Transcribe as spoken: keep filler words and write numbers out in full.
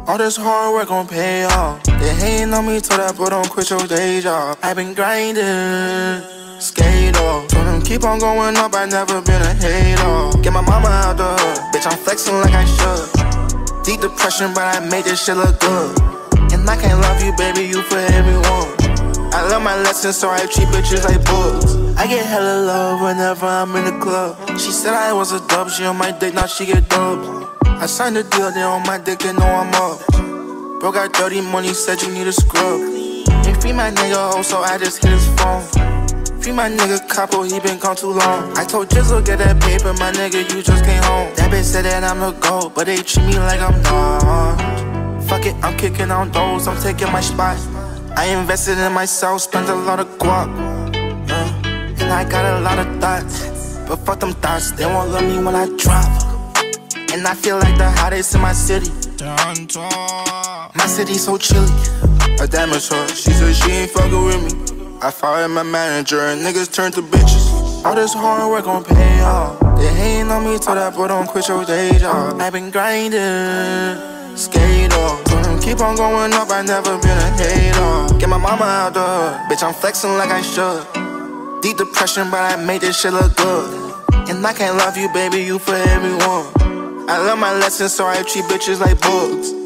All this hard work gon' pay off. They hating on me, told that boy don't quit your day job. I been grinding, skate off. Told him keep on going up, I never been a hater. Get my mama out the hood, bitch I'm flexing like I should. Deep depression, but I made this shit look good. And I can't love you, baby, you for everyone. I love my lessons, so I treat bitches like books. I get hella love whenever I'm in the club. She said I was a dub, she on my dick, now she get dubbed. I signed a deal, they on my dick, they know I'm up. Bro got dirty money, said you need a scrub. Ain't free my nigga hoe, so I just hit his phone. Free my nigga Capo, he been gone too long. I told Jizzle get that paper, my nigga, you just came home. That bitch said that I'm the GOAT, but they treat me like I'm not. Fuck it, I'm kicking on those, I'm taking my spot. I invested in myself, spent a lot of guap, uh, and I got a lot of thoughts. But fuck them thoughts, they won't love me when I drop. And I feel like the hottest in my city. My city so chilly. I damaged her, she said she ain't fucking with me. I fired my manager and niggas turned to bitches. All this hard work gon' pay off. They hating on me, told that boy don't quit your day job. I been grinding, skate off. Told him keep on going up, I never been a hater. Get my mama out the hood, bitch I'm flexing like I should. Deep depression, but I made this shit look good. And I can't love you, baby, you for everyone. I love my lessons, so I treat bitches like books.